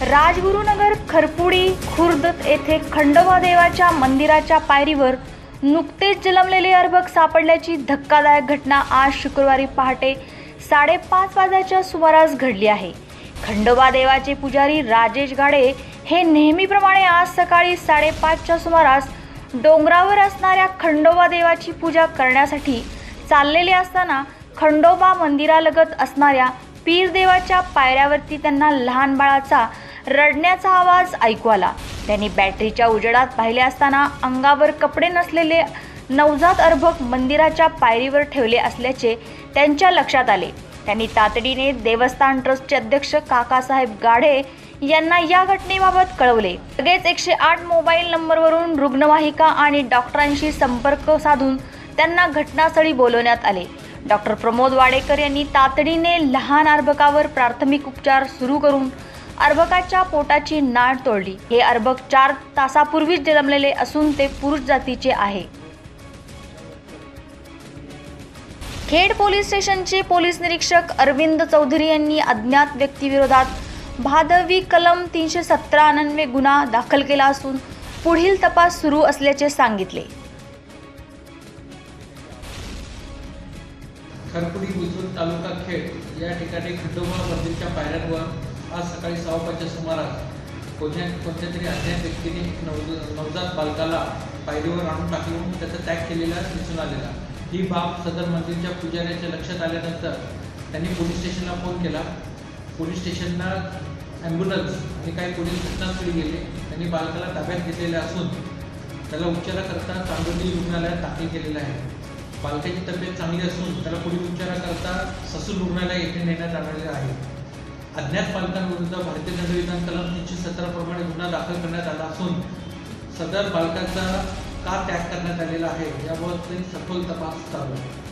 राजगुरुनगर खरपुडी खुर्द येथे खंडोबा देवाच्या मंदिराच्या पायरीवर नुकतेच जन्मलेले अर्भक सापडल्याची धक्कादायक घटना आज शुक्रवारी पहाटे 5:30 वाजण्याच्या सुमारास घडली आहे। खंडोबा देवाचे पुजारी राजेश गाडे हे नेहमीप्रमाणे आज सकाळी 5:30च्या सुमारास डोंगरावर असणाऱ्या खंडोबा देवाची पूजा करण्यासाठी चाललेले असताना खंडोबा मंदिरालगत असणाऱ्या पीर देवाच्या पायऱ्यावरती त्यांना लहान बाळाचा रडण्याचा आवाज ऐकू आला। त्यांनी बॅटरीच्या उजेडात पाहिले असताना अंगावर कपडे नसलेले नवजात अर्भक मंदिराच्या पायरीवर ठेवले असल्याचे त्यांच्या लक्षात आले। त्यांनी तातडीने देवस्थान ट्रस्टचे अध्यक्ष काकासाहेब गाढे यांना या घटनेबाबत कळवले। लगेच 108 मोबाईल नंबरवरून रुग्णवाहिका आणि डॉक्टरांशी संपर्क साधून त्यांना घटनास्थळी बोलवण्यात आले। डॉक्टर प्रमोद वाडेकर यांनी तातडीने लहान अर्भकावर प्राथमिक उपचार सुरू करून अर्भकाच्या पोटाची नाळ तोडली। हे अर्भक 4 तासापूर्वीच जन्मलेले असून ते पुरुष जातीचे आहे। खेड पोलीस स्टेशनचे पोलीस निरीक्षक अरविंद चौधरी यांनी अज्ञात व्यक्तीविरोधात भादवी कलम 317 गुन्हा दाखल केला असून पुढील तपास सुरू असल्याचे सांगितले। खरपुडी बुद्रुक तालुका खेड या ठिकाणी खंडोबा मंदिरच्या पायऱ्यांवर आज सकाळी 6:15च्या सुमारास कोणत्या तरी अज्ञात व्यक्तीने नवजात बालकाला पायरीवर आणून टाकून त्याचा त्याग केलेला दिसून आलेला। ही बाब सदर मंदिरच्या पुजाऱ्याच्या लक्षात आल्यानंतर त्यांनी पोलीस स्टेशनला फोन केला। पोलीस स्टेशनला ॲम्ब्युलन्स आणि काही पोलीस घटनास्थळी गेले। त्यांनी बालकाला ताब्यात घेतलेले असून त्याला उपचाराकरता चांदोली रुग्णालयात दाखल केलेलं आहे। बालकाची तब्येत चांगली असून त्याला पुढील उपचाराकरता ससून रुग्णालय येथे नेण्यात आलेले आहे। अज्ञात बालकांविरुद्ध भारतीय दंडविधान कलम 317 प्रमाणे गुन्हा दाखल करण्यात आला असून सदर बालकाचा का त्याग करण्यात आलेला आहे याबाबत सखोल तपास चालू आहे।